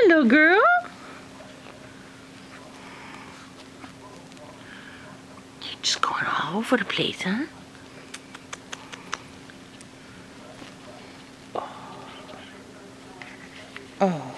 Hello, girl. You're just going all over the place, huh? Oh.